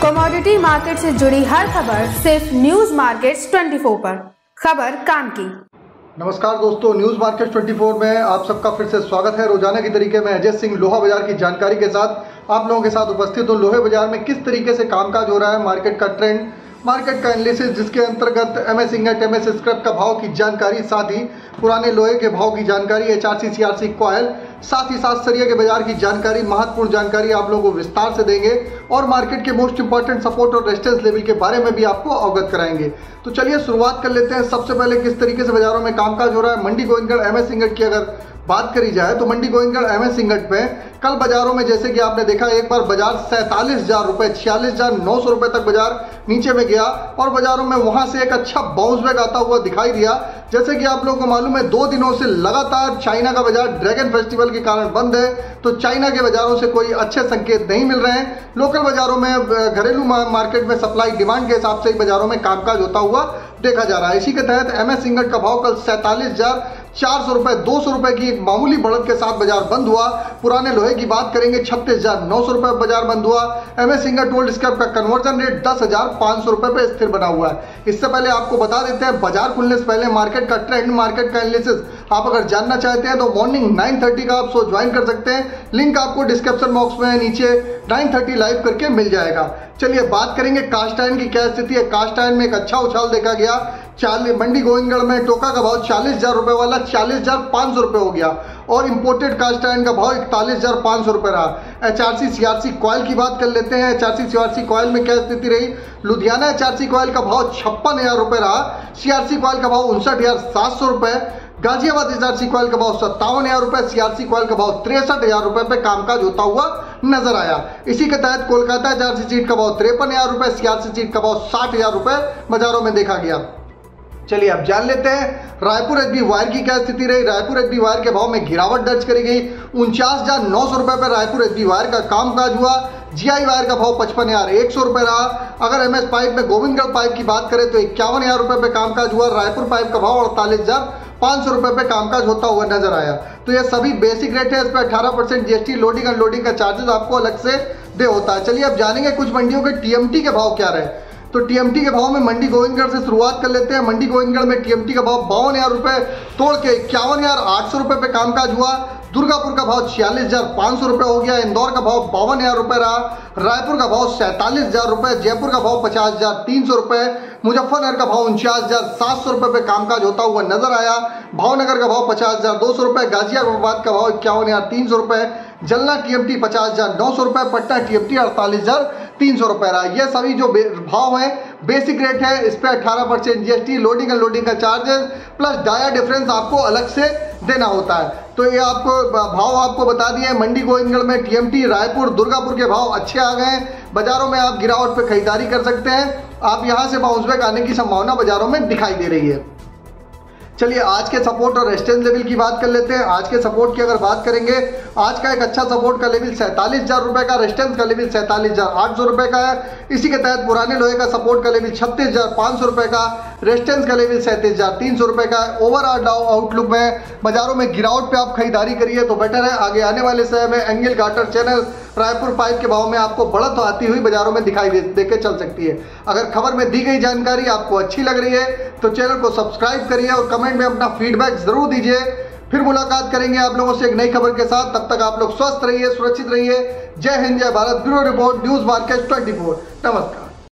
Commodity market से जुड़ी हर खबर सिर्फ न्यूज मार्केट्स 24 पर। खबर काम की। नमस्कार दोस्तों, न्यूज मार्केट 24 में आप सबका फिर से स्वागत है। रोजाना की तरीके में अजय सिंह लोहा बाजार की जानकारी के साथ आप लोगों के साथ उपस्थित हूँ। लोहे बाजार में किस तरीके से कामकाज हो रहा है, मार्केट का ट्रेंड, मार्केट का एनालिसिस, जिसके अंतर्गत एमएस इंगट, एमएस स्क्रैप का भाव की जानकारी, साथ ही पुराने लोहे के भाव की जानकारी, एचआरसी, सीआरसी कॉयल, साथ ही साथ सरिया के बाजार की जानकारी, महत्वपूर्ण जानकारी आप लोगों को विस्तार से देंगे और मार्केट के मोस्ट इंपॉर्टेंट सपोर्ट और रेजिस्टेंस लेवल के बारे में भी आपको अवगत कराएंगे। तो चलिए शुरुआत कर लेते हैं। सबसे पहले किस तरीके से बाजारों में कामकाज हो रहा है। मंडी गोविंदगढ़ एमएस इंगट की अगर बात करी जाए तो मंडी गोविंदगढ़ एमएस इंगट में कल बाजारों में जैसे कि आपने देखा, एक बार बाजार 47,000 रुपए, 46,900 रुपए तक बाजार नीचे में गया और बाजारों में वहां से एक अच्छा बाउंस बैक आता हुआ दिखाई दिया। जैसे कि आप लोगों को मालूम है, 2 दिनों से लगातार चाइना का बाजार ड्रैगन फेस्टिवल के कारण बंद है, तो चाइना के बाजारों से कोई अच्छे संकेत नहीं मिल रहे हैं। लोकल बाजारों में, घरेलू मार्केट में सप्लाई डिमांड के हिसाब से बाजारों में कामकाज होता हुआ देखा जा रहा है। इसी के तहत एमएस इंगट का भाव कल 47,400 रुपए, 200 रुपए की एक मामूली बढ़त के साथ बाजार बंद हुआ। पुराने लोहे की बात करेंगे, 36,900 रुपए बाजार बंद हुआ। एमएस इंगट ओल्ड स्क्रैप का कन्वर्जन रेट 10,500 रुपए पे स्थिर बना हुआ है। इससे पहले आपको बता देते हैं, बाजार खुलने से पहले मार्केट का ट्रेंड, मार्केट का एनालिसिस आप अगर जानना चाहते हैं तो मॉर्निंग 9:30 का आप शो ज्वाइन कर सकते हैं। लिंक आपको डिस्क्रिप्शन बॉक्स में नीचे 9:30 लाइव करके मिल जाएगा। चलिए बात करेंगे कास्ट आयरन की क्या स्थिति है। कास्ट आयरन में एक अच्छा उछाल देखा गया। मंडी गोविंदगढ़ में टोका का भाव 40,000 रुपए वाला 40,500 रुपए हो गया और इंपोर्टेड कास्ट आयरन का भाव 41,500 रुपए रहा। एचआरसी, सीआरसी कॉयल की बात कर लेते हैं। एचआरसी, सीआरसी कॉयल में क्या स्थिति रही। लुधियाना एचआरसी कॉयल का भाव 56,000 रुपए रहा। सीआरसी कॉयल का भाव 59,700 रुपए। गाजियाबाद एचआरसी कॉयल का भाव 57,000 रुपए। सीआरसी कॉयल का भाव 63,000 रुपए पे कामकाज होता हुआ नजर आया। इसी के तहत कोलकाता एचआरसी सीट का भाव 53,000 रुपए, सीआरसी सीट का भाव 60,000 रुपए बाजारों में देखा गया। चलिए अब जान लेते हैं रायपुर एचबी वायर की क्या स्थिति रही। रायपुर एचबी वायर के भाव में गिरावट दर्ज करी गई। 49,900 रुपए पर रायपुर एचबी वायर का कामकाज हुआ। जीआई वायर का भाव 55,100 रुपए रहा। अगर एमएस पाइप में गोविंदगढ़ पाइप की बात करें तो 51,000 रुपए पे कामकाज हुआ। रायपुर पाइप का भाव 48,500 रुपए पे कामकाज होता हुआ नजर आया। तो ये सभी बेसिक रेट है। इस पर 18% जीएसटी, लोडिंग अनलोडिंग का चार्जेस आपको अलग से दे होता है। चलिए अब जानेंगे कुछ मंडियों के टीएमटी के भाव क्या रहे। तो टीएमटी के भाव में मंडी गोविंदगढ़ से शुरुआत कर लेते हैं। मंडी गोविंदगढ़ में टीएमटी का भाव 52,000 रुपए तोड़ के 51,800 रुपए पे कामकाज हुआ। दुर्गापुर का भाव 46,500 रुपए हो गया। इंदौर का भाव 52,000 रुपए रहा। रायपुर का भाव 47,000 रुपए। जयपुर का भाव 50,300 रुपए। मुजफ्फरनगर का भाव 49,700 रुपए पे कामकाज होता हुआ नजर आया। भावनगर का भाव 50,200 रुपए। गाजियाबाद का भाव 51,300 रुपए। जलना टीएमटी 50,900 रुपए। पटना टीएमटी 48,300 रुपए रहा। ये सभी जो भाव है बेसिक रेट है। इस पे 18% जीएसटी, लोडिंग अनलोडिंग का चार्जेस प्लस डाया डिफरेंस आपको अलग से देना होता है। तो ये आपको भाव आपको बता दिए। मंडी गोविंदगढ़ में टीएमटी, रायपुर, दुर्गापुर के भाव अच्छे आ गए। बाजारों में आप गिरावट पे खरीदारी कर सकते हैं। आप यहां से बाउंस बैक आने की संभावना बाजारों में दिखाई दे रही है। चलिए आज के सपोर्ट और रेजिस्टेंस लेवल की बात कर लेते हैं। आज के सपोर्ट की अगर बात करेंगे, आज का एक अच्छा सपोर्ट का लेवल 47,000 रुपए का, रेजिस्टेंस का लेवल 47,800 रुपए का है। इसी के तहत पुराने लोहे का सपोर्ट का लेवल 36,500 रुपए का, रेजिस्टेंस का लेवल 37,300 रुपए का है। ओवरऑल आउटलुक में बाजारों में गिरावट पे आप खरीदारी करिए तो बेटर है। आगे आने वाले समय में angle, girder, channel, Raipur pipe के भाव में आपको बढ़त आती हुई बाजारों में दिखाई दे के चल सकती है। अगर खबर में दी गई जानकारी आपको अच्छी लग रही है तो चैनल को सब्सक्राइब करिए और कमेंट में अपना फीडबैक जरूर दीजिए। फिर मुलाकात करेंगे आप लोगों से एक नई खबर के साथ। तब तक आप लोग स्वस्थ रहिए, सुरक्षित रहिए। जय हिंद, जय Bharat. Bureau report, news market 24। नमस्कार।